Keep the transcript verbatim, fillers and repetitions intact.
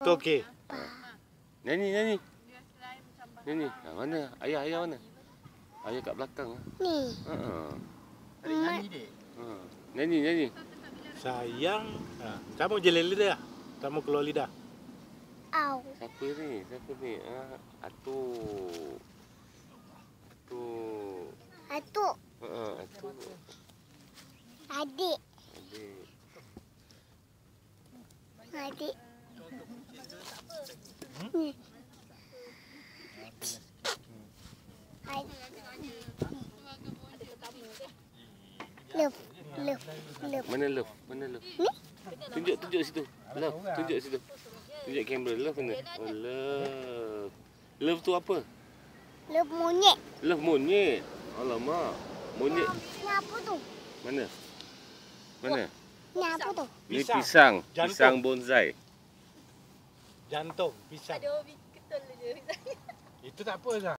Tu okey. Nyanyi, nyanyi. Nyanyi. Ha, mana? Ayah, ayah mana? Ayah kat belakang. Ni. Ha. Ada nyanyi dek. Ha. Nyanyi, nyanyi. Sayang. Ha, kamu jelek lidah. Kamu keluar lidah. Au. Siapa ni? Siapa ni? Ha, Atu. Atu. Atuk. Ha, Atu. Adik. Adik. Adik. Ni. Love. Love. Love. Mana love? Mana love? Ni. Tunjuk, tunjuk situ. Love, tunjuk situ. Tunjuk kamera. Love mana? Oh, love. Love tu apa? Love monyet. Love monyet. Alamak. Monyet. Ni apa tu? Mana? Mana? Ni apa tu? Ni Pisang. pisang. Jantung. Pisang bonsai. Jantung, pisang. Aduh, betul je. Itu tak apa Zah.